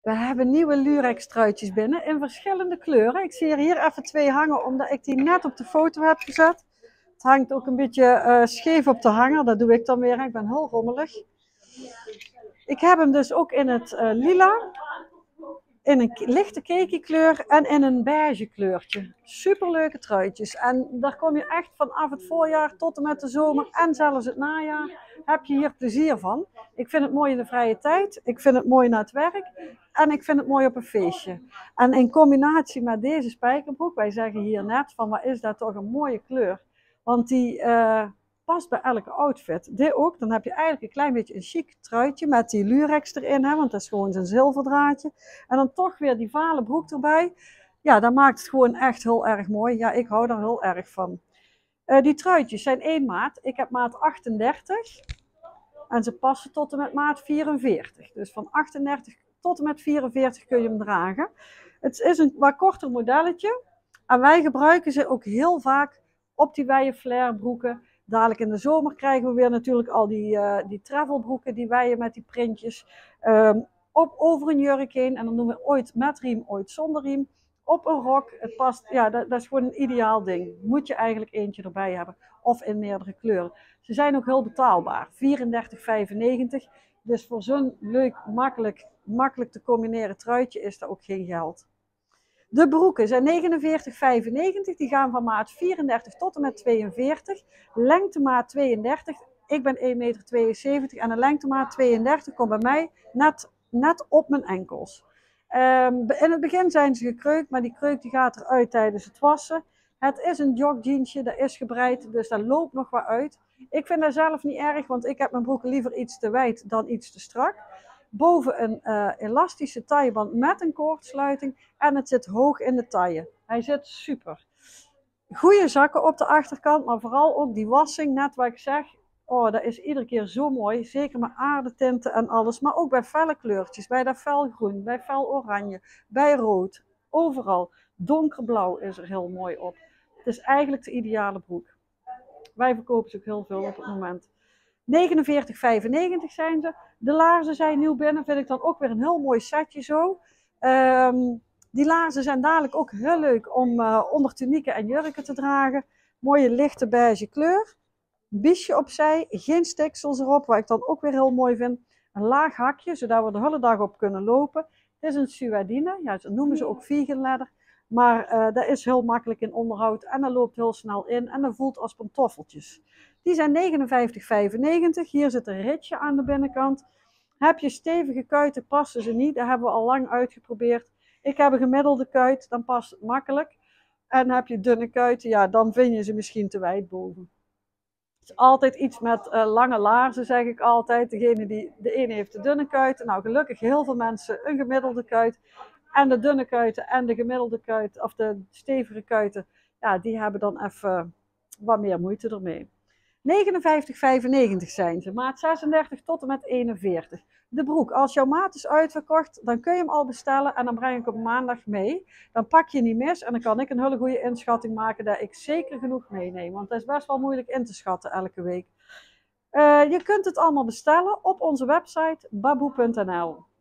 We hebben nieuwe Lurex truitjes binnen in verschillende kleuren. Ik zie er hier even 2 hangen, omdat ik die net op de foto heb gezet. Het hangt ook een beetje scheef op de hanger, dat doe ik dan weer. Ik ben heel rommelig. Ik heb hem dus ook in het lila, in een lichte cakey kleur en in een beige kleurtje. Superleuke truitjes. En daar kom je echt vanaf het voorjaar tot en met de zomer en zelfs het najaar heb je hier plezier van. Ik vind het mooi in de vrije tijd, ik vind het mooi na het werk en ik vind het mooi op een feestje. En in combinatie met deze spijkerbroek, wij zeggen hier net van wat is dat toch een mooie kleur. Want die past bij elke outfit. Dit ook, dan heb je eigenlijk een klein beetje een chic truitje met die Lurex erin, hè, want dat is gewoon zo'n zilverdraadje. En dan toch weer die vale broek erbij. Ja, dat maakt het gewoon echt heel erg mooi. Ja, ik hou daar heel erg van. Die truitjes zijn 1 maat. Ik heb maat 38. En ze passen tot en met maat 44. Dus van 38 tot en met 44 kun je hem dragen. Het is een wat korter modelletje. En wij gebruiken ze ook heel vaak op die wijde flare broeken. Dadelijk in de zomer krijgen we weer natuurlijk al die travelbroeken, die wijden met die printjes. Over een jurk heen. En dan doen we ooit met riem, ooit zonder riem. Op een rok. Het past, ja, dat is gewoon een ideaal ding. Moet je eigenlijk eentje erbij hebben. Of in meerdere kleuren. Ze zijn ook heel betaalbaar. 34,95. Dus voor zo'n leuk, makkelijk te combineren truitje is dat ook geen geld. De broeken zijn 49,95. Die gaan van maat 34 tot en met 42. Lengte maat 32. Ik ben 1,72 meter en een lengtemaat 32 komt bij mij net op mijn enkels. In het begin zijn ze gekreukt, maar die kreuk die gaat eruit tijdens het wassen. Het is een jogjeansje, dat is gebreid, dus daar loopt nog wat uit. Ik vind dat zelf niet erg, want ik heb mijn broeken liever iets te wijd dan iets te strak. Boven een elastische tailleband met een koordsluiting en het zit hoog in de taille. Hij zit super. Goede zakken op de achterkant, maar vooral ook die wassing, net wat ik zeg. Oh, dat is iedere keer zo mooi. Zeker met aardetinten en alles. Maar ook bij felle kleurtjes. Bij dat felgroen, bij fel oranje, bij rood. Overal. Donkerblauw is er heel mooi op. Het is eigenlijk de ideale broek. Wij verkopen ze ook heel veel op het moment. 49,95 zijn ze. De laarzen zijn nieuw binnen. Vind ik dan ook weer een heel mooi setje zo. Die laarzen zijn dadelijk ook heel leuk om onder tunieken en jurken te dragen. Mooie lichte beige kleur. Biesje opzij, geen stiksels erop, wat ik dan ook weer heel mooi vind. Een laag hakje, zodat we de hele dag op kunnen lopen. Het is een suèdine, ja, dat noemen ze ook vegan leather. Maar dat is heel makkelijk in onderhoud en dat loopt heel snel in en dat voelt als pantoffeltjes. Die zijn 59,95. Hier zit een ritje aan de binnenkant. Heb je stevige kuiten, passen ze niet. Dat hebben we al lang uitgeprobeerd. Ik heb een gemiddelde kuit, dan past het makkelijk. En heb je dunne kuiten, ja, dan vind je ze misschien te wijd boven. Het is altijd iets met lange laarzen, zeg ik altijd. De ene heeft de dunne kuiten. Nou, gelukkig heel veel mensen een gemiddelde kuit. En de dunne kuiten en de gemiddelde kuit, of de stevige kuiten, ja, die hebben dan even wat meer moeite ermee. 59,95 zijn ze, maat 36 tot en met 41. De broek, als jouw maat is uitverkocht, dan kun je hem al bestellen en dan breng ik hem maandag mee. Dan pak je niet mis en dan kan ik een hele goede inschatting maken dat ik zeker genoeg meeneem. Want dat is best wel moeilijk in te schatten elke week. Je kunt het allemaal bestellen op onze website baboe.nl.